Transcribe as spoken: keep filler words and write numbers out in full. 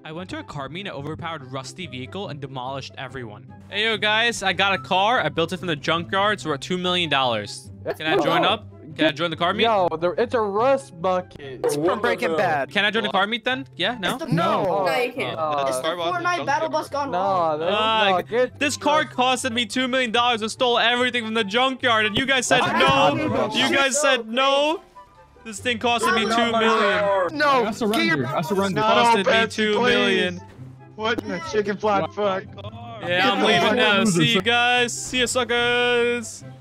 I went to a car meet in an overpowered rusty vehicle and demolished everyone. Hey, yo, guys, I got a car. I built it from the junkyard, so we're at two million dollars. Can I join up? Can I join the car meet? Yo, there, it's a rust bucket. It's from Breaking Bad. Can I join the car meet then? Yeah, no? The, No. no. No, you can't. Uh, it's the Fortnite battle bus gone No, wrong. no, Uh, no, get this car costed me two million dollars and stole everything from the junkyard, and you guys said no. You guys said no. This thing costed me two million. No, I surrender. I surrender. Costed me two million. What in the chicken flat fuck? Yeah, I'm leaving now. See you guys. See you, suckers.